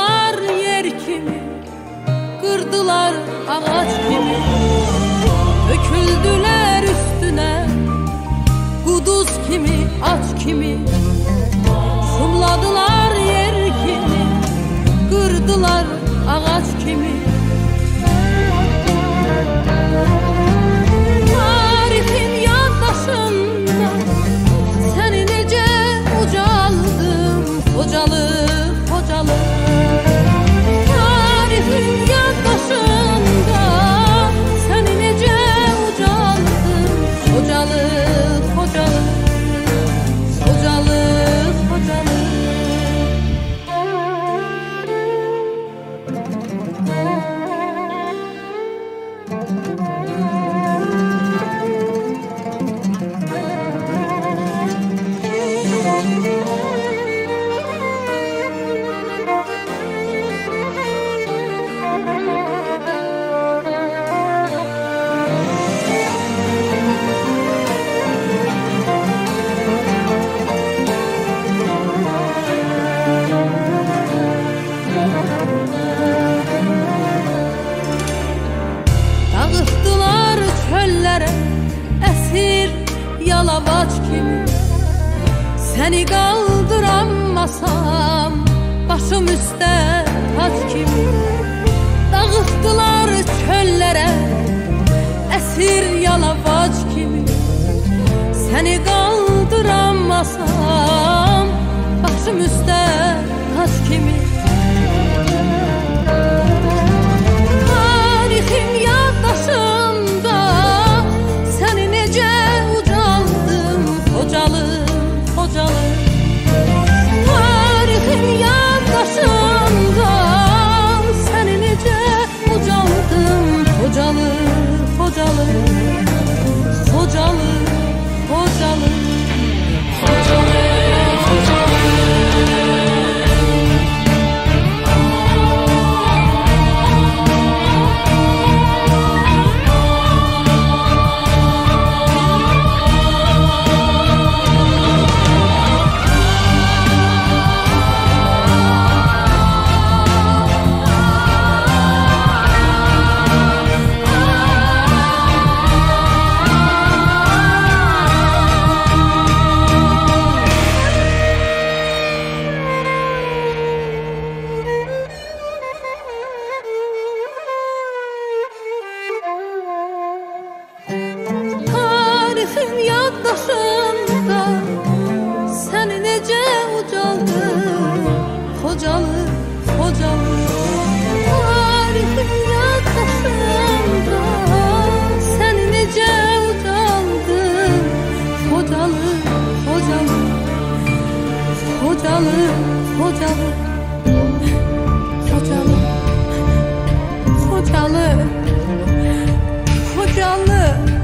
Şumladılar yer kimi, kırdılar ağaç kimi, döküldüler üstüne kuduz kimi, aç kimi. Şumladılar yer kimi, kırdılar ağaç kimi. Tarifim yaddaşımda, seni nece ucaldım, hocalı, hocalı. Tarifim yaddaşımda, seni nece ucaldım, hocalı, hocalı, hocalı, hocalı. Dağıttılar çöllere esir yalavaç kimi. Seni kaldıramasam başım üstte taç kimi. Dağıttılar çöllere esir yalavaç kimi. Seni kaldıramasam başım üstte taç kimi. Tarifim yaddaşımda, seni nece ucaldım, hocalı, hocalı. Tarifim yaddaşımda, seni nece ucaldım, hocalı, hocalı, hocalı, hocalı, hocalı, hocalı. Tarifim yaddaşımda, seni nece ucaldım, hocalı, hocalı. Tarifim yaddaşımda, seni nece ucaldım, hocalı, hocalı, hocalı, hocalı, hocalı, hocalı, hocalı.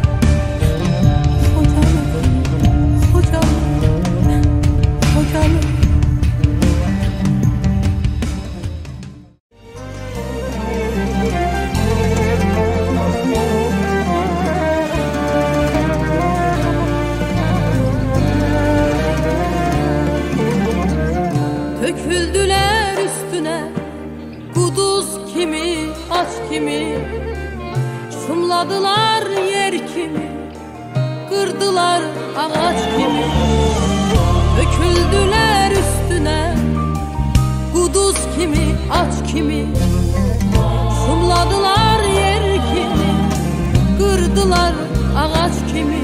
Döküldüler üstüne kuduz kimi, aç kimi. Şumladılar yer kimi, kırdılar ağaç kimi. Döküldüler üstüne kuduz kimi, aç kimi. Şumladılar yer kimi, kırdılar ağaç kimi.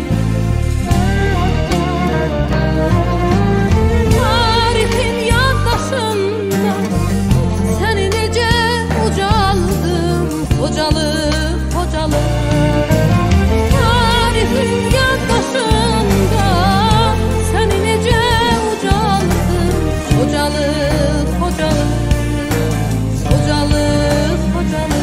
Tarifim yaddaşımda, seni nece ucaldım, hocalı, hocalı. Tarifim yaddaşımda, seni nece ucaldım, hocalı, hocalı, hocalı, hocalı.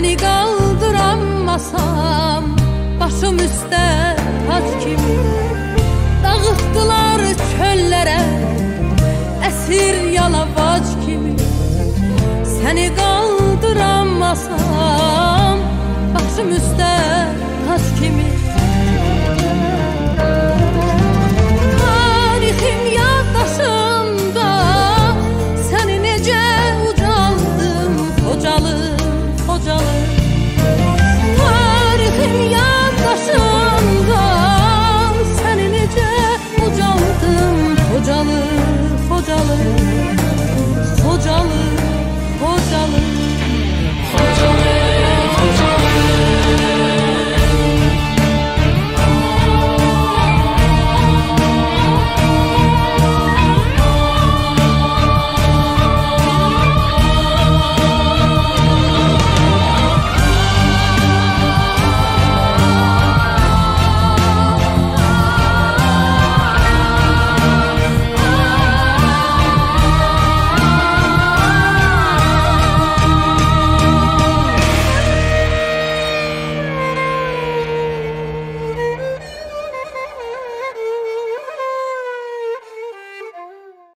səni qaldırammasam, başım üstə tac kimi dağıtdılar çöllərə, əsir yalavac kimi. Səni qaldırammasam, başım üstə tac kimi.